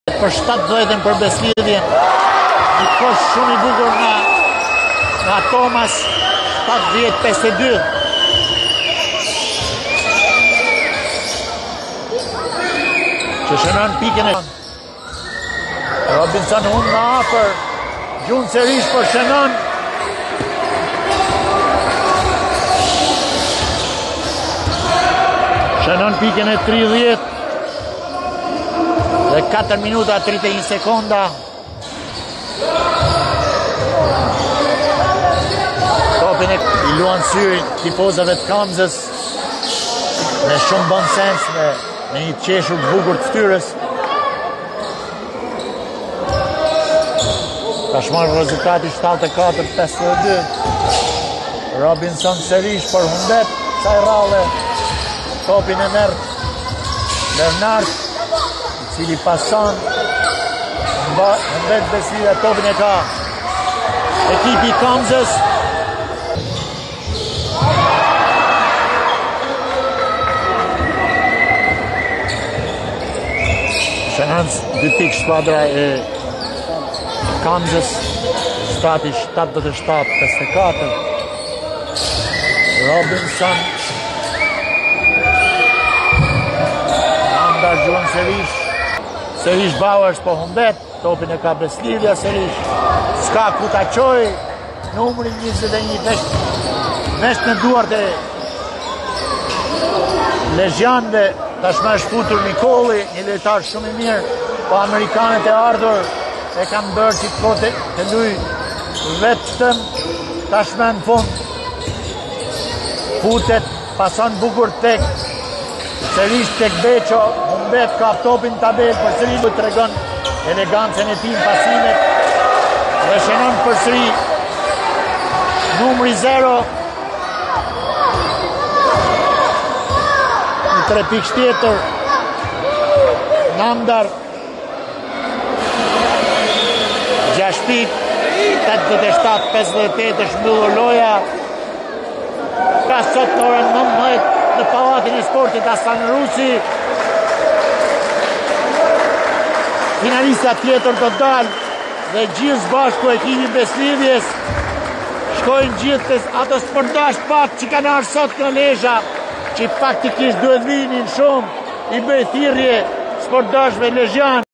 Për 70 për Beslidhjen. Një kosh shumë i bukur nga Thomas. 70-52. Që shënon pikën e Robinson unë nga afër. Gjunë Serish për shënon. Shënon pikën e 30. Dhe 4 minuta 31 sekonda. Topin e i luan syrin tifozave të Kamzës me shumë bon sens, me një qeshur të bukur të ftyrës. Tashmar rezultati 74-52. Robinson Serish për humbet kësaj rale. Topin e merr Bernard, i cili pason, humbet Beslidhja, topin e ka ekipi Kamzës. Shënons 2 pikë skuadra e Kamzës, stati 77-54. Robinson Andar Gjuan Serish Bowers po humbet, topin e ka Beslidhja. Serish s'ka ku ta qoj, numri 21 vesh në duart e Lezjanëve. Tashmë është futur Nikolli, një lojtar shumë i mirë, po amerikanët e ardhur e kanë bërë që të luj vetëm. Tashmë në fund futet, pason bukur tek Serish tek Beqo, humbet, ka topin tabel për sëri, të tregon elegancën e tij në pasimet dhe shënon për sëri numri 0. Në 3 pikë tjetër Namdar 6 pikë, 87-58 është mbyllur loja. Ka sot në orën 19 në Pallatin e Sportit Hasan Rusi. Finalista tjetër do dalë dhe gjithë bashku ekipi Beslidhjes shkojnë gjithë ato sportash pak që kanë ardhur sot në Lezhë, që faktikisht duhet vinin shumë, i bëj thirrje sportashëve lezhian.